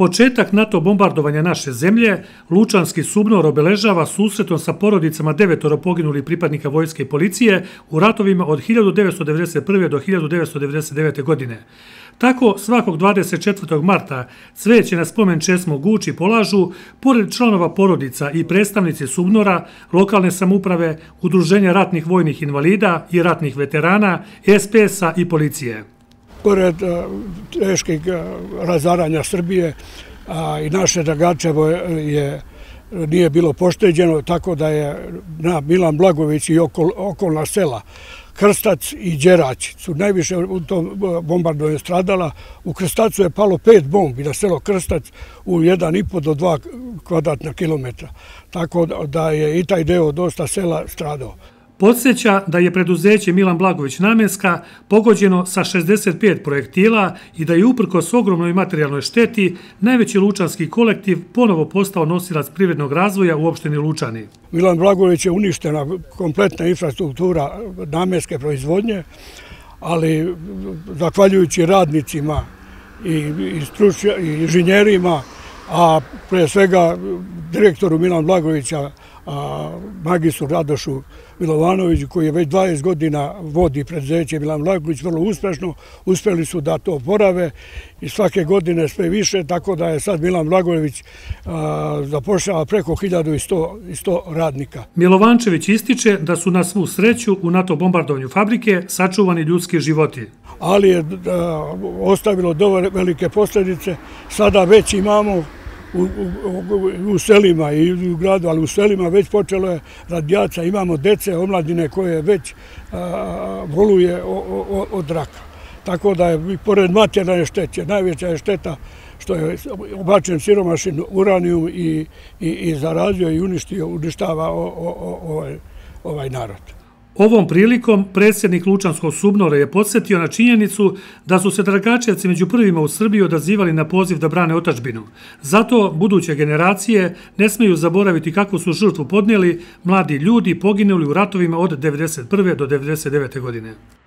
Početak NATO bombardovanja naše zemlje, Lučanski Subnor obeležava susretom sa porodicama 9 poginulih pripadnika vojske i policije u ratovima od 1991. do 1999. godine. Tako, svakog 24. marta cveće na spomen česmu Guči polažu, pored članova porodica i predstavnici Subnora, lokalne samouprave, Udruženja ratnih vojnih invalida i ratnih veterana, SPS-a i policije. Pored teških razaranja Srbije i naše Dragačevo nije bilo pošteđeno, tako da je Milan Blagojević i okolna sela Krstac i Đerać su najviše u tom bombardovanju stradala. U Krstacu je palo 5 bombi na selo Krstac u 1,5 do 2 kvadratna kilometra, tako da je i taj deo dosta sela stradao. Podsjeća da je preduzeće Milan Blagojević Namenska pogođeno sa 65 projektila i da je uprkos ogromnoj materijalnoj šteti najveći lučanski kolektiv ponovo postao nosilac privrednog razvoja u opštini Lučani. Milan Blagojević je uništena kompletna infrastruktura namenske proizvodnje, ali zahvaljujući radnicima i inženjerima, a pre svega direktoru Milan Blagojevića, magistru Radošu Milovanoviću, koji je već 20 godina vodi preduzeće Milan Blagojević vrlo uspešno, uspeli su da to oporave i svake godine sve više, tako da je sad Milan Blagojević zapošljava preko 1100 radnika. Milovančević ističe da su na svu sreću u NATO bombardovanju fabrike sačuvani ljudski životi. Ali je ostavilo dovoljno velike posljedice. Sada već imamo u selima i u gradu, ali u selima već počelo je radijacija, imamo dece, omladine koje već boluje od raka. Tako da je, pored materijalne štete, najveća je šteta što je obačen siromašin uranijum i zarazio i uništava ovaj narod. Ovom prilikom predsjednik Lučanskog Subnora je podsjetio na činjenicu da su se Dragačevci među prvima u Srbiji odazivali na poziv da brane otadžbinu. Zato buduće generacije ne smeju zaboraviti kakvu su žrtvu podnijeli mladi ljudi poginuli u ratovima od 1991. do 1999. godine.